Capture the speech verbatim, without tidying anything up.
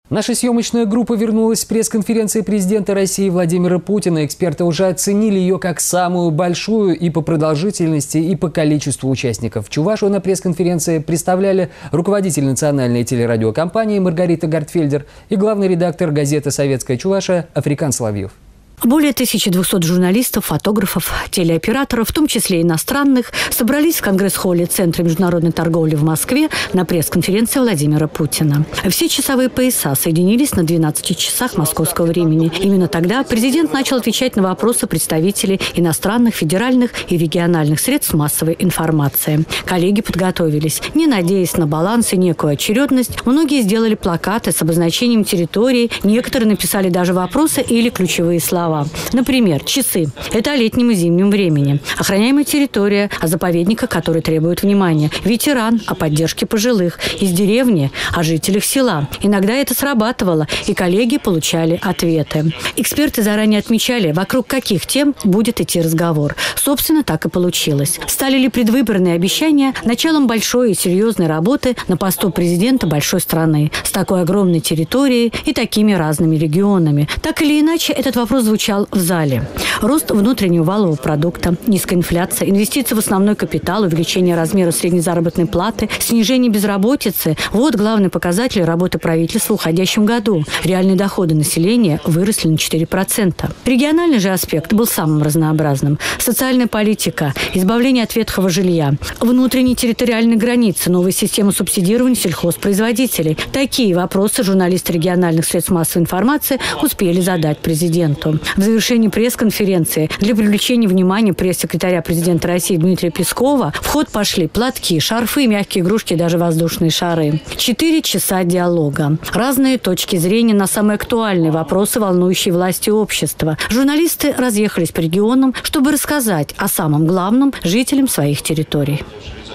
Наша съемочная группа вернулась с пресс-конференции президента России Владимира Путина. Эксперты уже оценили ее как самую большую и по продолжительности, и по количеству участников. Чувашу на пресс-конференции представляли руководитель национальной телерадиокомпании Маргарита Гартфельдер и главный редактор газеты «Советская Чуваша» Африкан Соловьев. Более тысячи двухсот журналистов, фотографов, телеоператоров, в том числе иностранных, собрались в Конгресс-холле Центра международной торговли в Москве на пресс-конференции Владимира Путина. Все часовые пояса соединились на двенадцати часах московского времени. Именно тогда президент начал отвечать на вопросы представителей иностранных, федеральных и региональных средств массовой информации. Коллеги подготовились. Не надеясь на баланс и некую очередность, многие сделали плакаты с обозначением территории, некоторые написали даже вопросы или ключевые слова. Например, часы – это о летнем и зимнем времени. Охраняемая территория – о заповедниках, которые требуют внимания. Ветеран – о поддержке пожилых. Из деревни – о жителях села. Иногда это срабатывало, и коллеги получали ответы. Эксперты заранее отмечали, вокруг каких тем будет идти разговор. Собственно, так и получилось. Стали ли предвыборные обещания началом большой и серьезной работы на посту президента большой страны с такой огромной территорией и такими разными регионами? Так или иначе, этот вопрос звучал в зале. Рост внутреннего валового продукта, низкая инфляция, инвестиции в основной капитал, увеличение размера средней заработной платы, снижение безработицы – вот главные показатели работы правительства в уходящем году. Реальные доходы населения выросли на четыре процента. Региональный же аспект был самым разнообразным. Социальная политика, избавление от ветхого жилья, внутренние территориальные границы, новая система субсидирования сельхозпроизводителей. Такие вопросы журналисты региональных средств массовой информации успели задать президенту. В завершении пресс-конференции для привлечения внимания пресс-секретаря президента России Дмитрия Пескова в ход пошли платки, шарфы, мягкие игрушки и даже воздушные шары. Четыре часа диалога. Разные точки зрения на самые актуальные вопросы, волнующие власти и общество. Журналисты разъехались по регионам, чтобы рассказать о самом главном жителям своих территорий.